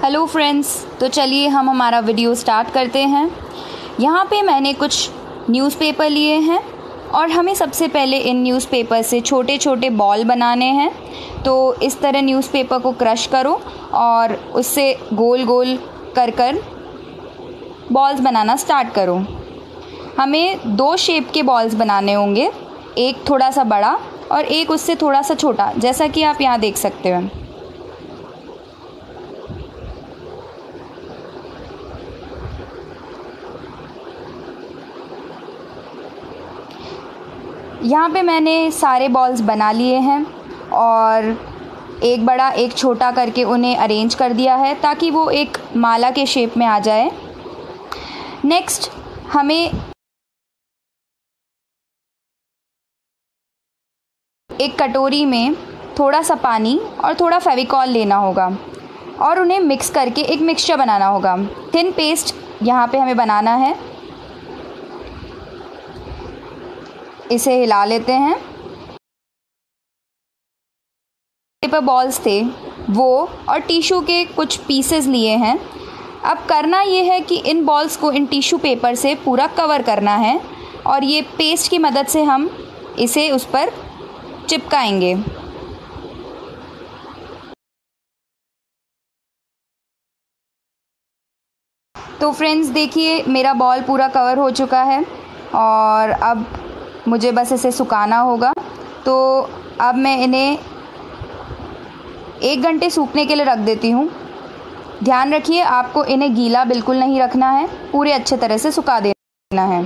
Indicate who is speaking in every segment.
Speaker 1: Hello friends, तो चलिए हम हमारा वीडियो स्टार्ट करते हैं। यहाँ पे मैंने कुछ न्यूज़पेपर लिए हैं और हमें सबसे पहले इन न्यूज़पेपर से छोटे छोटे बॉल बनाने हैं। तो इस तरह न्यूज़पेपर को क्रश करो और उससे गोल गोल कर कर बॉल्स बनाना स्टार्ट करो। हमें दो शेप के बॉल्स बनाने होंगे, एक थोड़ा सा बड़ा और एक उससे थोड़ा सा छोटा, जैसा कि आप यहाँ देख सकते हो। यहाँ पे मैंने सारे बॉल्स बना लिए हैं और एक बड़ा एक छोटा करके उन्हें अरेंज कर दिया है ताकि वो एक माला के शेप में आ जाए। नेक्स्ट हमें एक कटोरी में थोड़ा सा पानी और थोड़ा फेविकॉल लेना होगा और उन्हें मिक्स करके एक मिक्सचर बनाना होगा। थिन पेस्ट यहाँ पे हमें बनाना है। इसे हिला लेते हैं। पेपर बॉल्स थे वो और टिश्यू के कुछ पीसेस लिए हैं। अब करना ये है कि इन बॉल्स को इन टिश्यू पेपर से पूरा कवर करना है और ये पेस्ट की मदद से हम इसे उस पर चिपकाएंगे। तो फ्रेंड्स देखिए, मेरा बॉल पूरा कवर हो चुका है और अब मुझे बस इसे सुखाना होगा। तो अब मैं इन्हें 1 घंटे सूखने के लिए रख देती हूँ। ध्यान रखिए, आपको इन्हें गीला बिल्कुल नहीं रखना है, पूरे अच्छे तरह से सुखा देना है।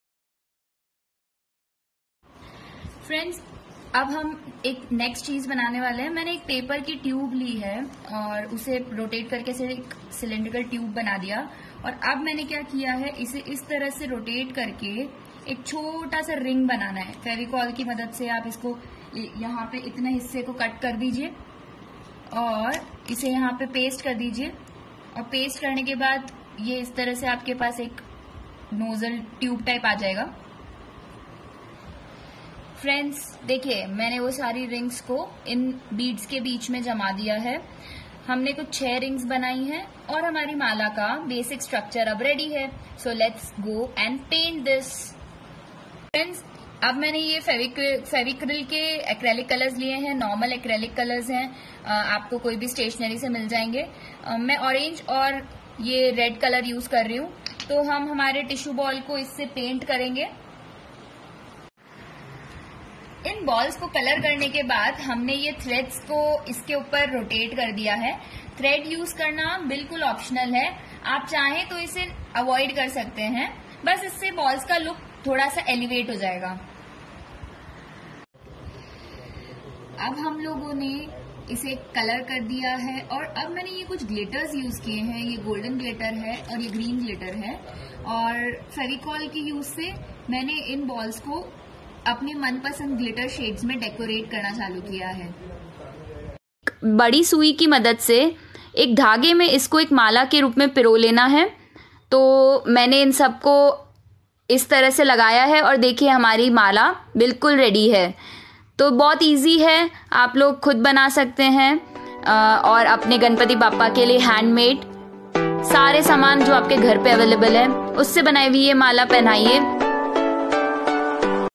Speaker 1: फ्रेंड्स, अब हम एक नेक्स्ट चीज़ बनाने वाले हैं। मैंने एक पेपर की ट्यूब ली है और उसे रोटेट करके इसे एक सिलेंड्रिकल ट्यूब बना दिया और अब मैंने क्या किया है, इसे इस तरह से रोटेट करके एक छोटा सा रिंग बनाना है। फेविकॉल की मदद से आप इसको यहाँ पे इतने हिस्से को कट कर दीजिए और इसे यहाँ पे पेस्ट कर दीजिए और पेस्ट करने के बाद ये इस तरह से आपके पास एक नोजल ट्यूब टाइप आ जाएगा। फ्रेंड्स देखिए, मैंने वो सारी रिंग्स को इन बीड्स के बीच में जमा दिया है। हमने कुछ 6 रिंग्स बनाई हैं और हमारी माला का बेसिक स्ट्रक्चर अब रेडी है। So let's go and paint this. Friends, अब मैंने ये फेविक्रिल के एक्रेलिक कलर्स लिए हैं। नॉर्मल एक्रेलिक कलर्स हैं, आपको कोई भी स्टेशनरी से मिल जाएंगे। मैं ऑरेंज और ये रेड कलर यूज कर रही हूँ। तो हम हमारे टिश्यू बॉल को इससे पेंट करेंगे। इन बॉल्स को कलर करने के बाद हमने ये थ्रेड्स को इसके ऊपर रोटेट कर दिया है। थ्रेड यूज करना बिल्कुल ऑप्शनल है, आप चाहें तो इसे अवॉइड कर सकते हैं, बस इससे बॉल्स का लुक थोड़ा सा एलिवेट हो जाएगा। अब हम लोगों ने इसे कलर कर दिया है और अब मैंने ये कुछ ग्लिटर्स यूज किए हैं। ये गोल्डन ग्लिटर है और ये ग्रीन ग्लिटर है और फेविकॉल के यूज से मैंने इन बॉल्स को अपने मनपसंद ग्लिटर शेड्स में डेकोरेट करना चालू किया है। बड़ी सुई की मदद से एक धागे में इसको एक माला के रूप में पिरो लेना है। तो मैंने इन सबको इस तरह से लगाया है और देखिए हमारी माला बिल्कुल रेडी है। तो बहुत इजी है, आप लोग खुद बना सकते हैं और अपने गणपति बापा के लिए हैंडमेड सारे सामान जो आपके घर पे अवेलेबल है उससे बनाई हुई ये माला पहनाइए।